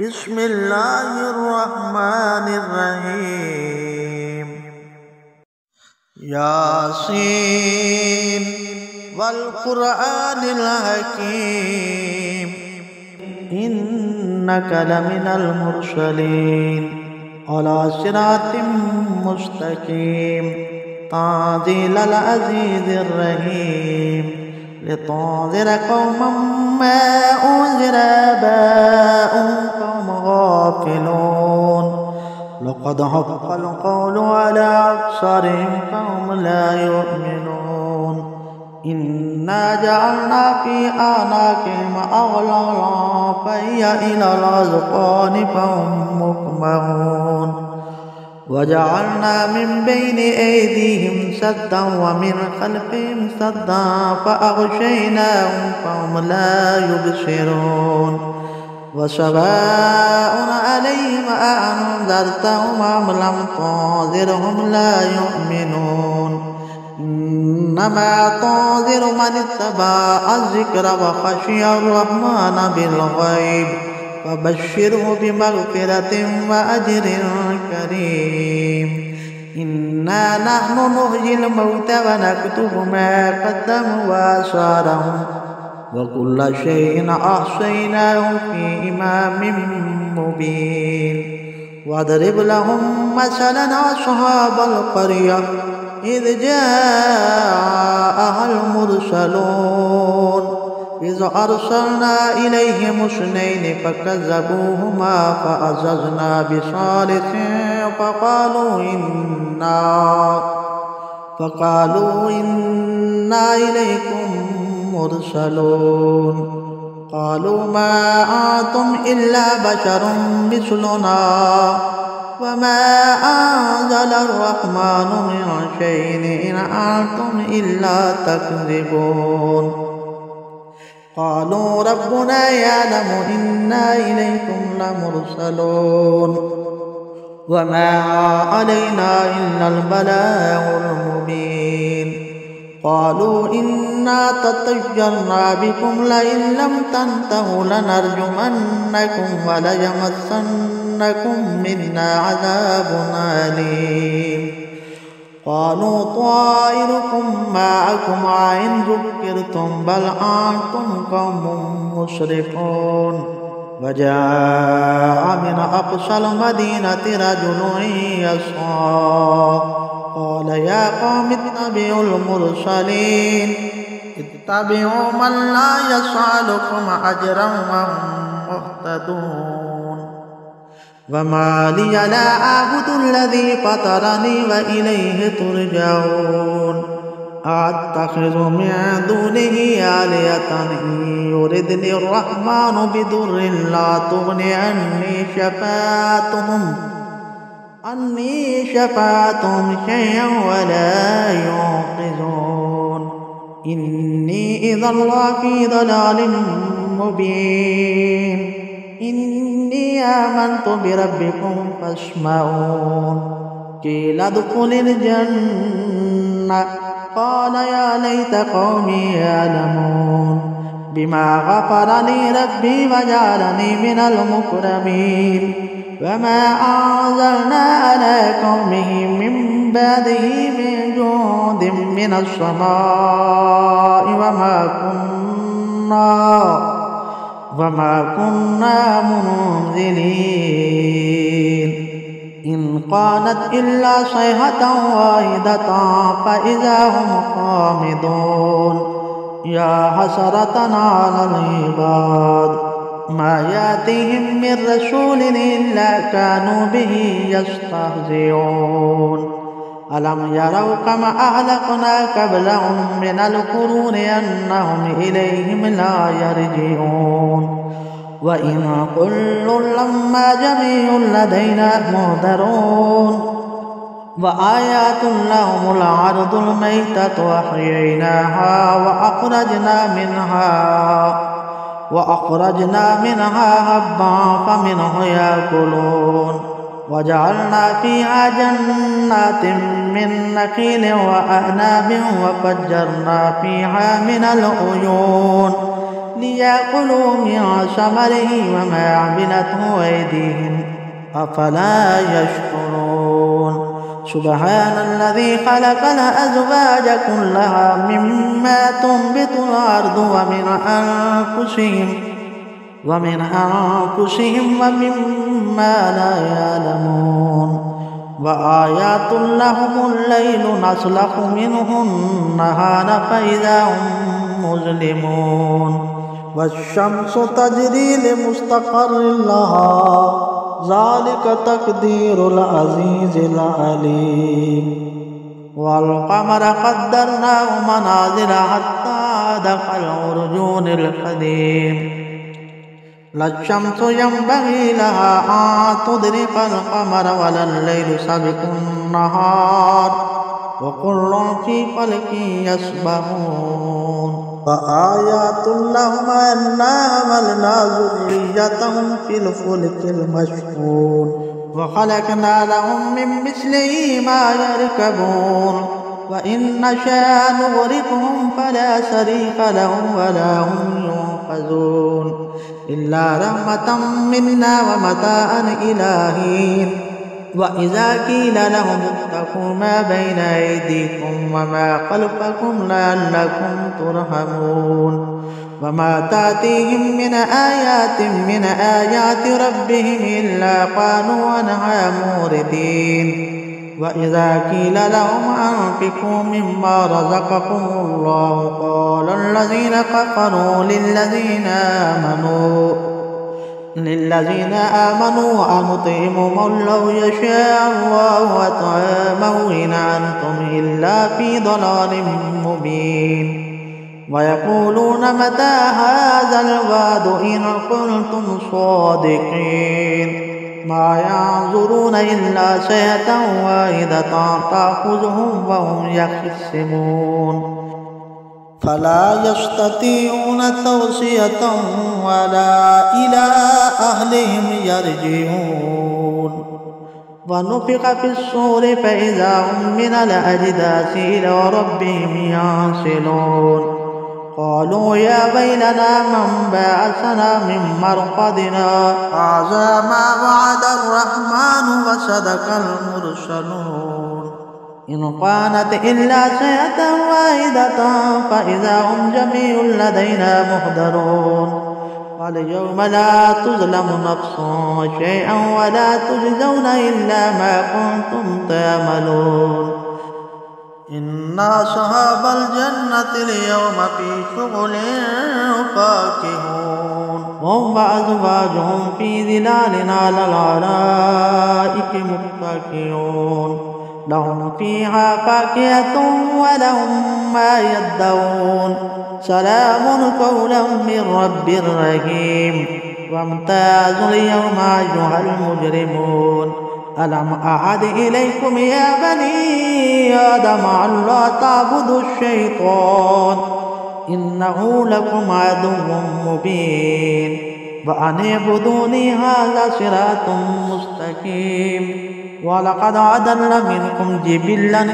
بسم الله الرحمن الرحيم ياسين والقرآن الحكيم إنك لمن المرسلين على صراط مستقيم تنزيل العزيز الرحيم لتنذر قوما ما أنذر آباؤهم فهم غافلون لقد حق القول على أكثرهم فهم لا يؤمنون إنا جعلنا في أعناقهم أغلالا فهي إلى الأذقان فهم مقمحون وجعلنا من بين أيديهم سدا ومن خلفهم سدا فأغشيناهم فهم لا يبصرون وسواء عليهم أأنذرتهم أم لم تنذرهم لا يؤمنون إنما تنذر من اتبع الذكر وخشي الرحمن بالغيب فبشره بمغفرة وأجر كريم إنا نحن نحيي الموتى ونكتب ما قدموا وآثارهم وكل شيء أحصيناه في إمام مبين واضرب لهم مثلا أصحاب القرية إذ جاءها المرسلون إذ أرسلنا إليهم اثنين فكذبوهما فعززنا بثالث فقالوا إنا إليكم مرسلون قالوا ما أنتم إلا بشر مثلنا وما أنزل الرحمن من شيء إن أنتم إلا تكذبون قالوا ربنا يعلم إنا إليكم لمرسلون وما علينا إلا البلاغ المبين قالوا إنا تطيرنا بكم لئن لم تنتهوا لنرجمنكم وليمسنكم منا عذاب أليم قالوا طائركم معكم أئن ذكرتم بل أنتم قوم مسرفون وجاء من أقصى المدينة رجل يسعى قال يا قوم اتبعوا المرسلين اتبعوا من لا يسألكم أجرا وهم مهتدون وما لي لا أعبد الذي فطرني وإليه ترجعون أتخذ من دونه آلهة إن يردني الرحمن بضر لا تغني عني شفاعتهم شيئا ولا ينقذون إني إذا لفي ضلال مبين إني آمنت بربكم فاسمعون قيل ادخل الجنة قال يا ليت قومي يعلمون بما غفر لي ربي وجعلني من المكرمين وما أنزلنا على قومه من بعده من جند من السماء وما كنا منزلين إن كانت إلا صيحة واحدة فإذا هم خامدون يا حسرة على العباد ما يأتيهم من رسول إلا كانوا به يستهزئون ألم يروا كما أهلكنا قبلهم من القرون أنهم إليهم لا يرجعون وإن كل لما جميع لدينا محضرون وآيات لهم الأرض الميتة أحييناها وأخرجنا منها هبا فمنه يأكلون وجعلنا فيها جنات من نخيل وأعناب وفجرنا فيها من العيون ليأكلوا من ثمره وما عملته أيديهم أفلا يشكرون سبحان الذي خلق الأزواج كلها مما تنبت الأرض ومن أنفسهم ومما لا يعلمون وآيات لهم الليل نسلخ منه النهار فإذا هم مظلمون والشمس تجري لمستقر لها ذلك تقدير العزيز العليم والقمر قدرناه منازل حتى دخل الأرجون القديم لا الشمس ينبغي لها أن تدرك القمر ولا الليل سابق النهار وكل في فلك يسبحون فآيات لهم أنا حملنا ذريتهم في الفلك المشحون وخلقنا لهم من مثله ما يركبون وإن نشاء نغرقهم فلا صريخ لهم ولا هم ينقذون إلا رحمة منا ومتاعا إلى حين وإذا قيل لهم اتقوا ما بين أيديكم وما خلفكم لعلكم ترحمون وما تأتيهم من آيات ربهم إلا قالوا عنها موردين وإذا قيل لهم أنفقوا مما رزقكم الله قال الذين كفروا للذين آمنوا أنطعم من لو يشاء الله أطعمه إن أنتم إلا في ضلال مبين ويقولون متى هذا الوعد إن كنتم صادقين ما ينظرون إلا سيئة واحدة تأخذهم وهم يخصمون فلا يستطيعون توصية ولا إلى أهلهم يرجعون ونفخ في الصور فإذا هم من الأجداث إلى ربهم ينسلون قالوا يا ويلنا من بعثنا من مرقدنا هذا ما وعد الرحمن وصدق المرسلون إن كانت إلا سيئة واحدة فإذا هم جميع لدينا محضرون واليوم لا تظلم نفس شيئا ولا تجزون إلا ما كنتم تعملون إن أصحاب الجنة اليوم في شغل فاكهون هم وأزواجهم في ظلال على الأرائك متكئون لهم فيها فاكهة ولهم ما يدعون سلام قولا من رب رحيم وامتازوا اليوم أيها المجرمون ألم أعهد إليكم يا بني آدم أن لا تعبدوا الشيطان إنه لكم عدو مبين وأن اعبدوني هذا صراط مستقيم ولقد أضل منكم جبلا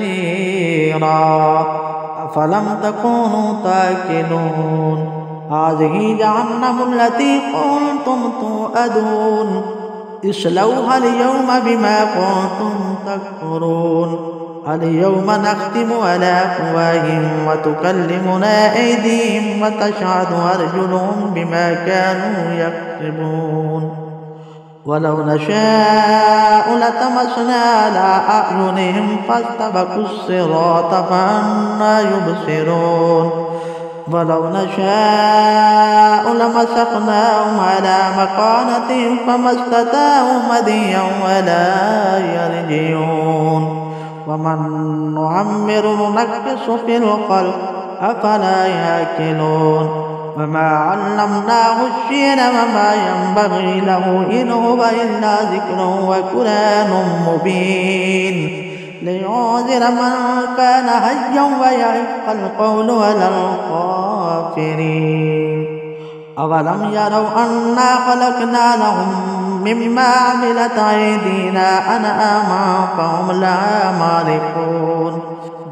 كثيرا أفلم تكونوا تأكلون هذه جهنم التي كنتم توعدون اصلوها اليوم بما كنتم تكفرون اليوم نختم على أفواههم وتكلمنا أيديهم وتشهد أرجلهم بما كانوا يكسبون ولو نشاء لطمسنا على أعينهم فاستبقوا الصراط فأنى يبصرون ولو نشاء لمسخناهم على مكانتهم فما استطاعوا مضيا ولا يرجعون ومن نعمر نكس في الخلق أفلا يأكلون وما علمناه الشعر وما ينبغي له إن هو إلا ذكر وقرآن مبين لينذر من كان حيا ويحق القول على الكافرين أولم يروا أنا خلقنا لهم مما عملت أيدينا أنعاما فهم لها مالكون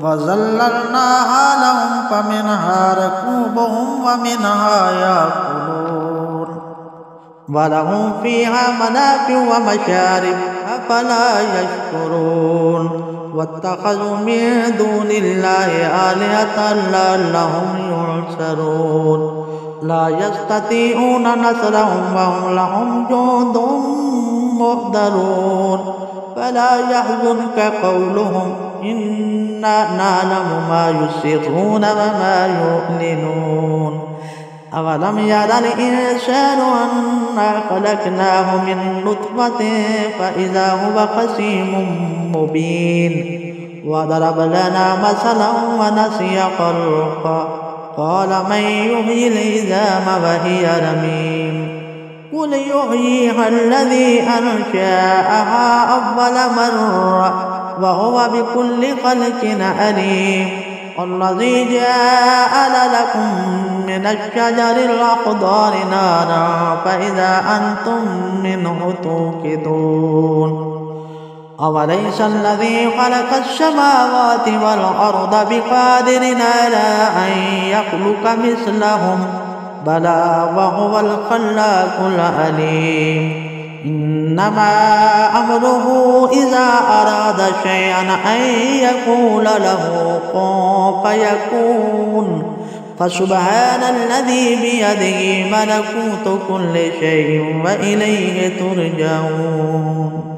وَظَلَّلْنَاهَا لَهُمْ فَمِنْهَا رَكُوبُهُمْ وَمِنْهَا يَأْكُلُونَ وَلَهُمْ فِيهَا مَنَافِعُ وَمَشَارِبُ أَفَلَا يَشْكُرُونَ وَاتَّخَذُوا مِن دُونِ اللَّهِ آلِهَةً لَعَلَّهُمْ يُنصَرُونَ لَا يَسْتَطِيعُونَ نَصْرَهُمْ وَهُمْ لَهُمْ جُندٌ مُّحْضَرُونَ فَلَا يَحْزُنكَ قَوْلُهُمْ إِنَّا نَعْلَمُ مَا يُسِرُّونَ وَمَا يُعْلِنُونَ أَوَلَمْ يَرَ الْإِنسَانُ أَنَّا خَلَقْنَاهُ مِن نُّطْفَةٍ فَإِذَا هُوَ خَصِيمٌ مُّبِينٌ وَضَرَبَ لَنَا مَثَلًا وَنَسِيَ خَلْقَهُ قَالَ مَن يُحْيِي الْعِظَامَ وَهِيَ رَمِيمٌ قُلْ يُحْيِيهَا الَّذِي أَنشَأَهَا أَوَّلَ مَرَّةٍ وَهُوَ بِكُلِّ خَلْقٍ عَلِيمٌ الَّذِي جَعَلَ لَكُم مِّنَ الشَّجَرِ الْأَخْضَرِ نَارًا فَإِذَا أَنتُم مِّنْهُ تُوقِدُونَ أَوَلَيْسَ الَّذِي خَلَقَ السَّمَاوَاتِ وَالْأَرْضَ بِقَادِرٍ عَلَىٰ أَن يَخْلُقَ مِثْلَهُم بَلَىٰ وَهُوَ الْخَلَّاقُ الْعَلِيمُ إِنَّمَا أَمْرُهُ إِذَا أَرَادَ شَيْئًا أَن يَقُولَ لَهُ كُن فَيَكُونُ فَسُبْحَانَ الَّذِي بِيَدِهِ مَلَكُوتُ كُلِّ شَيْءٍ وَإِلَيْهِ تُرْجَعُونَ